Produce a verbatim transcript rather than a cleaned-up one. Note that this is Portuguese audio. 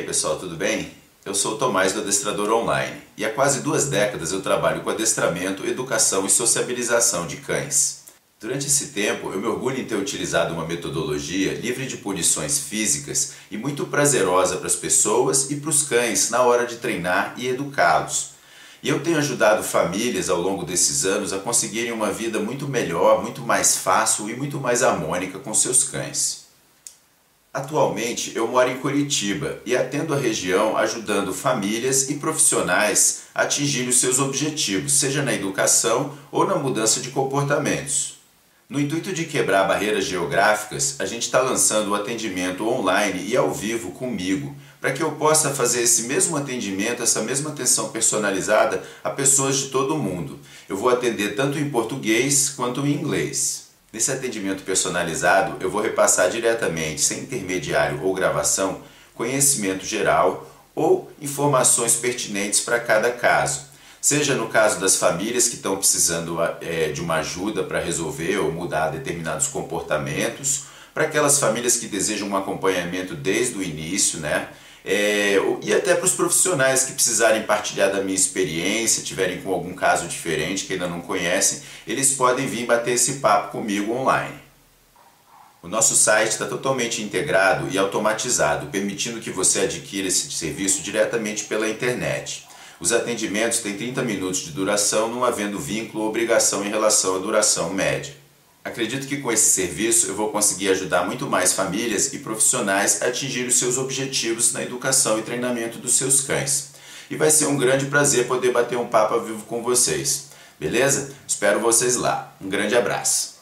pessoal, tudo bem? Eu sou o Tomás do Adestrador Online e há quase duas décadas eu trabalho com adestramento, educação e sociabilização de cães. Durante esse tempo eu me orgulho em ter utilizado uma metodologia livre de punições físicas e muito prazerosa para as pessoas e para os cães na hora de treinar e educá-los. E eu tenho ajudado famílias ao longo desses anos a conseguirem uma vida muito melhor, muito mais fácil e muito mais harmônica com seus cães. Atualmente eu moro em Curitiba e atendo a região ajudando famílias e profissionais a atingirem os seus objetivos, seja na educação ou na mudança de comportamentos. No intuito de quebrar barreiras geográficas, a gente está lançando o atendimento online e ao vivo comigo, para que eu possa fazer esse mesmo atendimento, essa mesma atenção personalizada a pessoas de todo o mundo. Eu vou atender tanto em português quanto em inglês. Nesse atendimento personalizado, eu vou repassar diretamente, sem intermediário ou gravação, conhecimento geral ou informações pertinentes para cada caso. Seja no caso das famílias que estão precisando é, de uma ajuda para resolver ou mudar determinados comportamentos, para aquelas famílias que desejam um acompanhamento desde o início, né? É, e até para os profissionais que precisarem partilhar da minha experiência, tiverem com algum caso diferente que ainda não conhecem, eles podem vir bater esse papo comigo online. O nosso site está totalmente integrado e automatizado, permitindo que você adquira esse serviço diretamente pela internet. Os atendimentos têm trinta minutos de duração, não havendo vínculo ou obrigação em relação à duração média. Acredito que com esse serviço eu vou conseguir ajudar muito mais famílias e profissionais a atingir os seus objetivos na educação e treinamento dos seus cães. E vai ser um grande prazer poder bater um papo ao vivo com vocês. Beleza? Espero vocês lá. Um grande abraço.